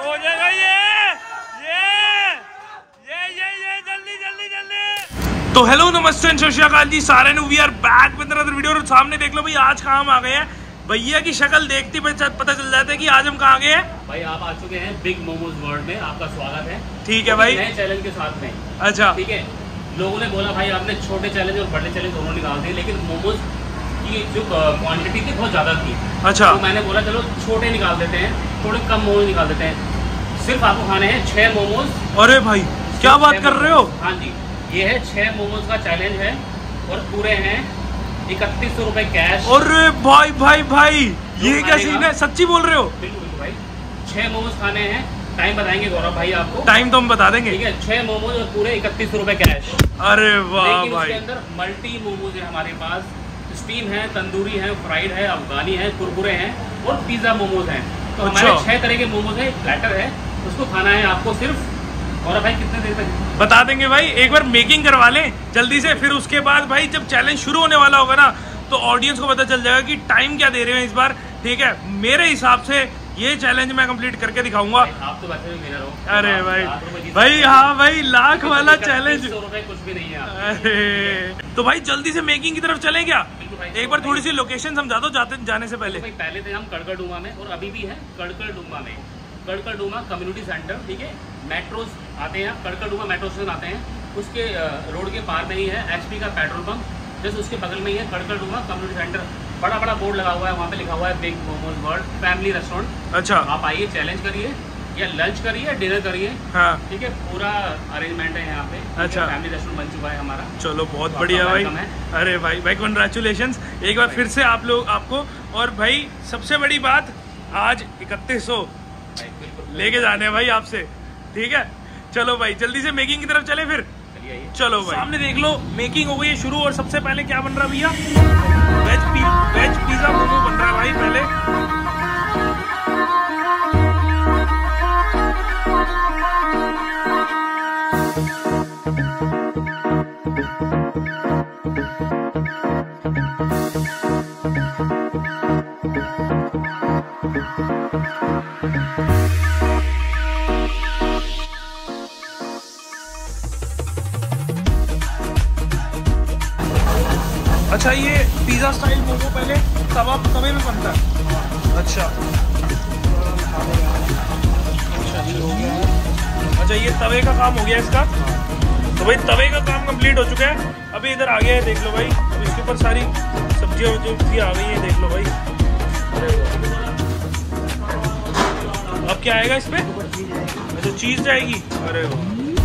हो जाएगा ये जल्दी जल्दी जल्दी। तो हेलो नमस्ते सत श्री अकाल जी सारे we are back with another video. और सामने देख लो भाई आज कहाँ हम आ गए हैं। भैया की शक्ल देखती पता चल जाता है कि आज हम कहाँ गए हैं। भाई आप आ चुके हैं बिग मोमोज वर्ल्ड में, आपका स्वागत है। ठीक है भाई, नए चैलेंज के साथ में। अच्छा ठीक है, लोगों ने बोला भाई आपने छोटे चैलेंज और बड़े चैलेंज दोनों निकाल दिए, लेकिन मोमोज की जो क्वांटिटी थी बहुत ज़्यादा थी। अच्छा, तो मैंने बोला चलो छोटे निकाल देते हैं, थोड़े कम मोमोज निकाल देते हैं। सिर्फ आपको खाने हैं 6 मोमोज। अरे भाई क्या बात कर रहे हो। हाँ जी, ये है 6 मोमोज का चैलेंज है और पूरे हैं 3100 रुपए कैश। अरे भाई भाई भाई ये क्या सीन है, सच्ची बोल रहे हो। बिल्कुल भाई, 6 मोमोज खाने हैं। टाइम बताएंगे गौरव भाई आपको, टाइम तो हम बता देंगे। ठीक है, 6 मोमोज और पूरे 3100 रुपए कैश। अरे वाह लेकिन भाई, उसके अंदर मल्टी मोमोज है हमारे पास, स्टीम है, तंदूरी है, फ्राइड है, अफगानी है, कुरकुरे हैं और पिज्जा मोमोज हैं। तो अच्छा। हमारे 6 तरह के मोमोज है, प्लेटर है, उसको खाना है आपको सिर्फ। और भाई कितने देर तक बता देंगे भाई, एक बार मेकिंग करवा लें जल्दी से, फिर उसके बाद भाई जब चैलेंज शुरू होने वाला होगा ना तो ऑडियंस को पता चल जाएगा कि टाइम क्या दे रहे हैं इस बार। ठीक है, मेरे हिसाब से ये चैलेंज मैं कंप्लीट करके दिखाऊंगा। आप तो वैसे भी विनर हो। अरे भाई हाँ भाई, लाख वाला चैलेंज। कुछ भी नहीं है। अरे तो भाई जल्दी से मेकिंग की तरफ चलें क्या। एक बार थोड़ी सी लोकेशन समझा दो जाने से पहले। भाई पहले थे हम कड़कड़डूमा में और अभी भी है कड़कड़डूमा में। कड़कड़डूमा कम्युनिटी सेंटर, ठीक है, मेट्रोज आते हैं, कड़कड़डूमा मेट्रो स्टेशन आते हैं, उसके रोड के पार में ही है एचपी का पेट्रोल पंप, जैसे उसके बगल में ही है कड़कड़डूमा कम्युनिटी सेंटर। बड़ा बड़ा बोर्ड लगा हुआ है, वहाँ पे लिखा हुआ है big momos world family restaurant. अच्छा, आप आइए, चैलेंज करिए, या लंच करिए, डिनर करिए। हाँ ठीक है, पूरा अरेंजमेंट है यहाँ पे। अच्छा, फैमिली रेस्टोरेंट बन चुका है हमारा। चलो बहुत बढ़िया भाई। अरे भाई भाई कंग्रेचुलेशंस एक बार फिर से आप लोग आपको। और भाई सबसे बड़ी बात, आज 3100 लेके जाने हैं भाई आपसे। ठीक है, चलो भाई जल्दी से मेकिंग की तरफ चले फिर। चलो भाई, सामने देख लो मेकिंग हो गई है शुरू। और सबसे पहले क्या बन रहा है भैया, वेज पिज्जा मोमो बन रहा है भाई पहले। अच्छा, ये पिज्जा स्टाइल मोमो पहले तवे में बनता है। अच्छा अच्छा, ये तवे का काम हो गया इसका। तो भाई तवे का काम कंप्लीट हो चुका है। अभी इधर आ गया है, देख लो भाई। अब इसके ऊपर सारी सब्जियां भी आ गई है, देख लो भाई। अब क्या आएगा इस पे, अच्छा चीज जाएगी। अरे वाह,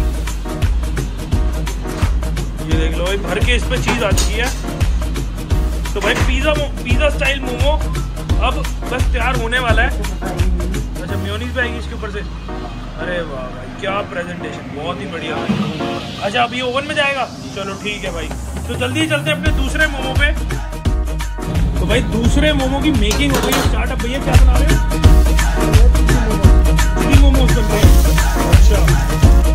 ये देख लो भाई, भर के इस पे चीज आ चुकी है। तो भाई पिज्जा स्टाइल मोमो अब बस तैयार होने वाला है। अच्छा, मेयोनीज भी आएगी इसके ऊपर से। अरे वाह भाई, क्या प्रेजेंटेशन, बहुत ही बढ़िया। अच्छा, अब ये ओवन में जाएगा। चलो ठीक है भाई, तो जल्दी चलते हैं अपने दूसरे मोमो पे। तो भाई दूसरे मोमो की मेकिंग हो गई है स्टार्ट। अब भैया क्या बना रहे हो, चिली मोमोज बन रहे हैं। अच्छा,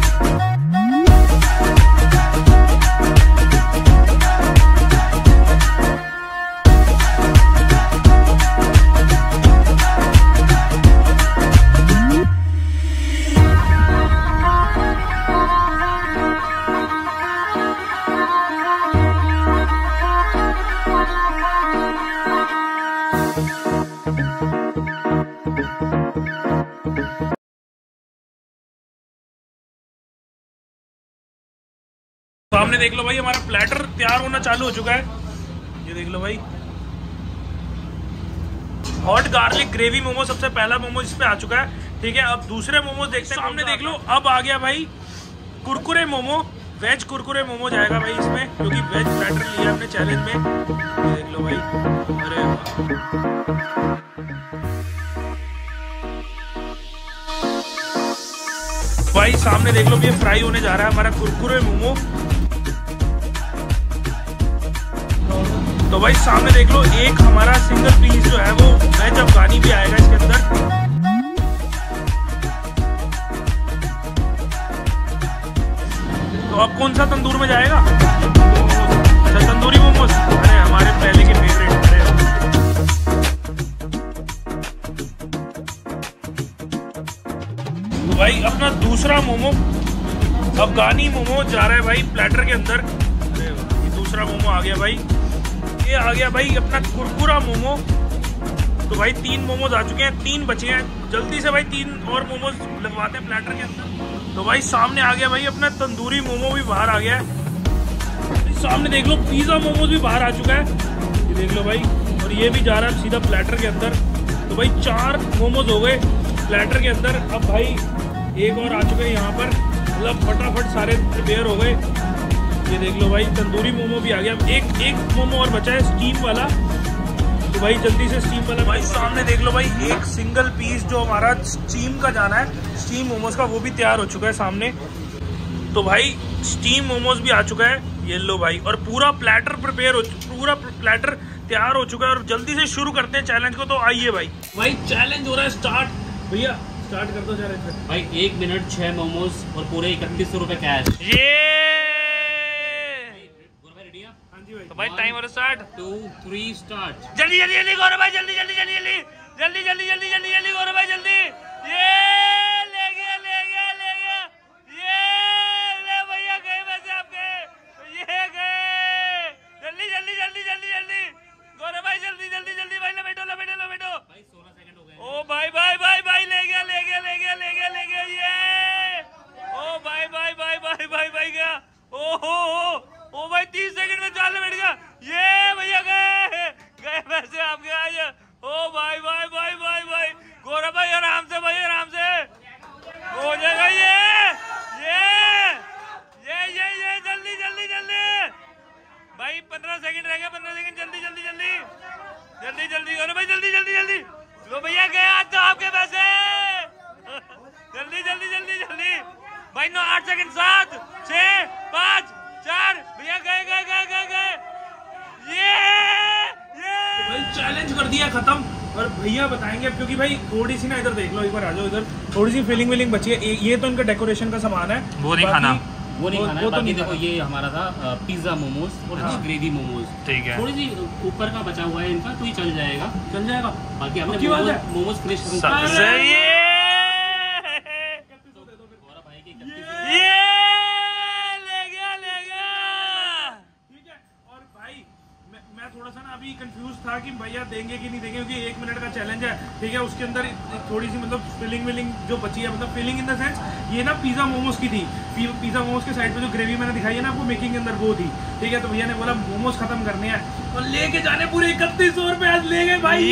सामने देख लो भाई, हमारा प्लेटर तैयार होना चालू हो चुका है। ये देख लो भाई, हॉट गार्लिक ग्रेवी मोमो सबसे पहला मोमो इस पे आ चुका है। ठीक है, अब दूसरे मोमोज देखते हैं। सामने देख लो, अब आ गया भाई कुरकुरे मोमो। वेज कुरकुरे मोमो जाएगा भाई इसमें, क्योंकि वेज प्लेटर लिया हमने चैलेंज में। ये देख लो भाई, अरे भाई सामने देख लो, ये फ्राई होने जा रहा है हमारा कुरकुरे मोमो। तो भाई सामने देख लो, एक हमारा सिंगल पीस जो है वो वेज अफगानी भी आएगा इसके अंदर। तो अब कौन सा तंदूर में जाएगा, अच्छा तंदूरी मोमोज। अरे हमारे पहले के फेवरेट। भाई अपना दूसरा मोमो अफगानी मोमो जा रहा है भाई प्लेटर के अंदर। अरे ये दूसरा मोमो आ गया भाई। ये आ गया भाई अपना कुरकुरा मोमो। तो भाई 3 मोमोज आ चुके हैं, 3 बचे हैं। जल्दी से भाई 3 और मोमोज लगवाते हैं प्लेटर के अंदर। तो भाई सामने आ गया भाई अपना तंदूरी मोमो भी बाहर आ गया है। सामने देख लो पिज़्ज़ा मोमोज भी बाहर आ चुका है, ये देख लो भाई। और ये भी जा रहा है सीधा प्लेटर के अंदर। तो भाई 4 मोमोज हो गए प्लेटर के अंदर। अब भाई एक और आ चुके हैं यहाँ पर, मतलब फटाफट सारे प्रिपेयर हो गए। ये देख लो भाई तंदूरी मोमो भी आ गया। एक मोमो और बचा है स्टीम वाला, तो भाई जल्दी से स्टीम वाला। भाई सामने देख लो भाई एक सिंगल पीस जो हमारा स्टीम का जाना है, स्टीम मोमोज का, वो भी तैयार हो चुका है सामने। तो भाई स्टीम मोमोज भी आ चुका है, ये लो भाई। और पूरा प्लेटर पूरा प्लेटर तैयार हो चुका है। और जल्दी से शुरू करते हैं चैलेंज को। तो आइए भाई चैलेंज हो रहा है स्टार्ट। भैया स्टार्ट कर दो चैलेंज भाई। 1 मिनट 6 मोमोज और पूरे 3100 रुपए कैश। ये रेडी है? हाँ जी भाई। तो भाई टाइम और स्टार्ट 2 3 स्टार्ट। जल्दी जल्दी जल्दी गौरव भाई, जल्दी जल्दी जल्दी जल्दी जल्दी जल्दी जल्दी जल्दी जल्दी गौरव भाई जल्दी। ये ले गया ले गया ले गया। ये ले भैया गए वैसे आपके, ये गए। जल्दी जल्दी जल्दी जल्दी जल्दी गौरव भाई जल्दी जल्दी जल्दी भाई। लपेटो लपेटो लपेटो भाई 16 सेकंड हो गए। ओ भाई भाई भाई भाई ले गया ले गया ले गया ले गया ले गया। ये ओ भाई भाई भाई भाई भाई भाई गया। ओ भाई 30 सेकंड में 4 बैठ गया। ये भैया गए गए वैसे आप गया। ये ओ भाई भाई भाई भाई भाई गौरव भाई आराम से भाई, आराम से हो जाएगा। ये जल्दी जल्दी जल्दी भाई 15 सेकंड रह गया, 15 सेकंड। जल्दी जल्दी जल्दी जल्दी जल्दी गौरव भाई जल्दी जल्दी जल्दी। लो भैया गए आज तो आपके पैसे। जल्दी जल्दी जल्दी जल्दी भाई। 9 8 सेकंड 7 6 5 4 भैया गए गए गए गए गए। ये तो भाई चैलेंज कर दिया खत्म। और भैया बताएंगे अब, क्योंकि भाई थोड़ी सी ना इधर देख लो, एक बार आ जाओ इधर। थोड़ी सी फीलिंग विलिंग बची है। ये तो इनका डेकोरेशन का सामान है, वो नहीं खाना, वो नहीं खाना है। बाकी देखो ये हमारा था पिज्जा मोमोज और ग्रेवी मोमोज, ठीक है। थोड़ी सी ऊपर का बचा हुआ है इनका, तो ये चल जाएगा चल जाएगा। बाकी हमने मोमोज फिनिश थोड़ा सा ना अभी कंफ्यूज था कि भैया देंगे कि नहीं देंगे, क्योंकि 1 मिनट का चैलेंज है, ठीक है। उसके अंदर थोड़ी सी मतलब फीलिंग विलिंग जो बची है, मतलब फीलिंग इन द सेंस ये ना पिज़्ज़ा मोमोज की थी। पिज़्ज़ा मोमोज के साइड पे जो ग्रेवी मैंने दिखाई है ना आपको मेकिंग के अंदर, वो थी, ठीक है। तो भैया ने बोला मोमोज खत्म करने हैं और लेके जाने पूरे 3100 रुपए आज ले गए भाई।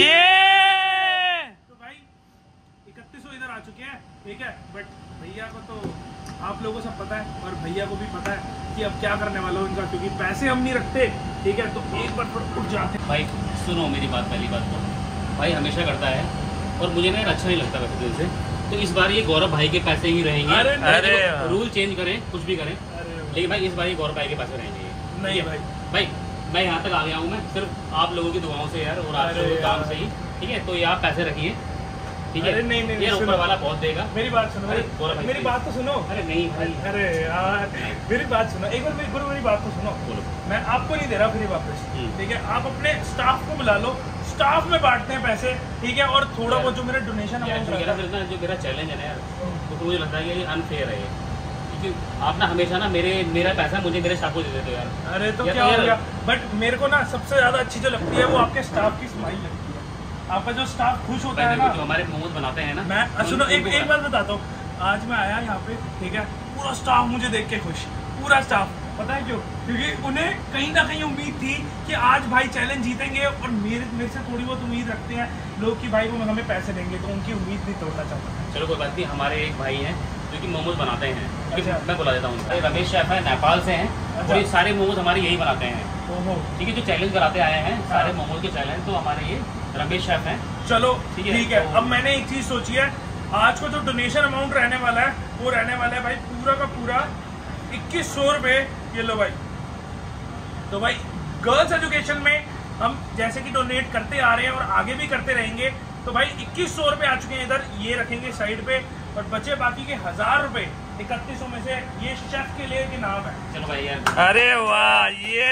तो भाई 3100 इधर आ चुके हैं, ठीक है। बट भैया को तो आप लोगों को सब पता है और भैया को भी पता है कि अब क्या करने वाला हो इनका, क्योंकि पैसे हम नहीं रखते, ठीक है। तो एक बार थोड़ा उठ जाते हैं। भाई सुनो मेरी बात, पहली बात तो भाई हमेशा करता है और मुझे ना अच्छा नहीं लगता वैसे दिल से। तो इस बार ये गौरव भाई के पैसे ही रहेंगे। अरे रूल चेंज करें कुछ भी करें, लेकिन भाई इस बार ये गौरव भाई के पैसे रहेंगे। नहीं भाई मैं यहाँ तक आ गया हूँ, मैं सिर्फ आप लोगों की दुआओं से यार और आप लोगों के काम से ही, ठीक है। तो ये आप पैसे रखिए, ठीक है। नहीं ये ऊपर वाला बहुत देगा। मेरी बात सुनो भाई, मेरी बात तो सुनो। अरे नहीं भाई, अरे यार मेरी बात सुनो एक बार, मेरी बात तो सुनो। मैं आपको नहीं दे रहा फ्री वापस, ठीक है। आप अपने स्टाफ को बुला लो, स्टाफ में बांटते हैं पैसे, ठीक है। और थोड़ा बहुत जो मेरा डोनेशन जो मेरा चैलेंज है ना यार, तो मुझे लगता है कि ये अनफेयर है, क्योंकि आप ना हमेशा ना मेरा पैसा मुझे मेरे स्टाफ को दे देते हो यार। अरे तो क्या हो गया, बट मेरे को ना सबसे ज्यादा अच्छी जो लगती है वो आपके स्टाफ की स्माइल लगती है। आपका जो स्टाफ खुश होता है ना, जो हमारे मोमोज बनाते हैं ना। मैं सुनो एक बात बताता हूँ। आज मैं आया यहाँ पे, ठीक है, पूरा स्टाफ मुझे देख के खुश, पूरा स्टाफ। पता है क्यों? क्योंकि उन्हें कहीं ना कहीं उम्मीद थी कि आज भाई चैलेंज जीतेंगे, और मेरे से थोड़ी बहुत उम्मीद रखते हैं लोग कि भाई वो हमें पैसे देंगे, तो उनकी उम्मीद नहीं तोड़ना चाहता। चलो कोई बात नहीं, हमारे एक भाई हैं जो कि मोमोज बनाते हैं। अच्छा। मैं बुला देता हूँ, रमेश शेफ है, नेपाल से हैं। अच्छा। और ये सारे मोमोज हमारे यही बनाते हैं, ठीक है। जो चैलेंज कराते आए हैं सारे मोमोज के चैलेंज, तो हमारे ये रमेश शेफ हैं। चलो ठीक है। अब मैंने एक चीज सोची है, आज को जो डोनेशन अमाउंट रहने वाला है वो रहने वाला है भाई पूरा का पूरा 2100 रुपए। ये लो भाई। तो भाई गर्ल्स एजुकेशन में हम जैसे कि डोनेट करते आ रहे हैं और आगे भी करते रहेंगे, तो भाई 2100 रुपए आ चुके हैं इधर, ये रखेंगे साइड पे। और बचे बाकी के 1000 रुपए 3100 में से, ये शेफ के लिए के नाम है। चलो भाई यार, अरे वाह, ये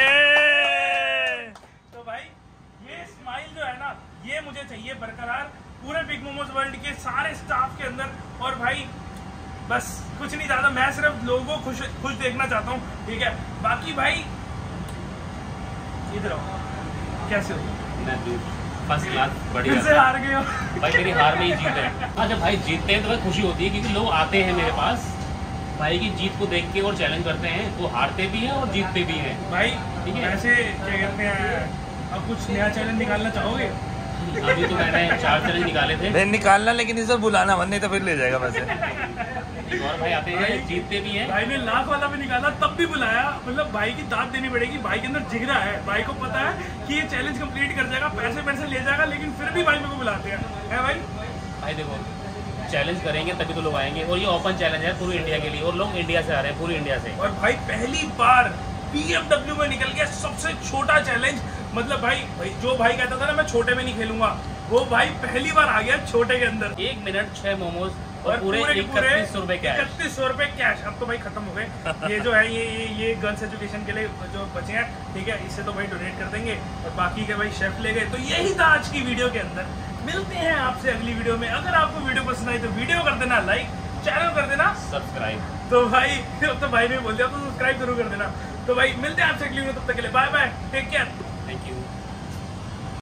तो भाई ये स्माइल जो है ना, ये मुझे चाहिए बरकरार पूरे बिग मोमोज वर्ल्ड के सारे स्टाफ के अंदर। और भाई बस कुछ नहीं ज़्यादा, मैं सिर्फ लोगों को खुश देखना चाहता हूँ, ठीक है। बाकी भाई इधर आओ, कैसे हो? मैं फर्स्ट क्लास, बढ़िया। फिर से हार गए हो भाई, मेरी हार में ही जीत है। हाँ, जब भाई जीतते हैं तो भाई खुशी होती है, क्योंकि लोग आते हैं मेरे पास भाई की जीत को देख के और चैलेंज करते हैं, तो हारते भी हैं और जीतते भी हैं भाई। ठीक है। ऐसे क्या कहते हैं, अब कुछ नया चैलेंज निकालना चाहोगे? अभी तो मैंने 4 चैलेंज निकाले थे। नहीं निकालना, लेकिन इसे बुलाना मत, नहीं तो फिर ले जाएगा वैसे। एक और भाई आते हैं, जीतते भी हैं। भाई ने लाख वाला भी निकाला तब भी बुलाया, मतलब भाई की दाद देनी पड़ेगी। भाई के अंदर जिगरा है, भाई को पता है कि ये चैलेंज कंप्लीट कर जाएगा, पैसे ले जाएगा, लेकिन फिर भी भाई मेरे को बुलाते हैं, है भाई। भाई देखो, चैलेंज करेंगे तभी तो लोग आएंगे, और ये ओपन चैलेंज है पूरी इंडिया के लिए, और लोग इंडिया से आ रहे हैं, पूरी इंडिया से। और भाई पहली बार BMW में निकल गया सबसे छोटा चैलेंज, मतलब भाई जो भाई कहता था ना मैं छोटे में नहीं खेलूंगा, वो भाई पहली बार आ गया छोटे के अंदर। 1 मिनट 6 मोमोज और पूरे 3100 रुपए कैश। 3100 रुपए कैश। अब तो भाई खत्म हो गए ये जो है, ये गर्ल्स एजुकेशन के लिए जो बचे हैं, ठीक है, इससे तो भाई डोनेट कर देंगे, और बाकी के भाई शेफ ले गए। तो यही था आज की वीडियो के अंदर। मिलते हैं आपसे अगली वीडियो में। अगर आपको वीडियो पसंद आई तो वीडियो कर देना लाइक, चैनल कर देना सब्सक्राइब। तो भाई ने बोल दिया तो सब्सक्राइब जरूर कर देना। तो भाई मिलते हैं आपसे अगली वीडियो, तब तक के लिए bye bye, take care, thank you.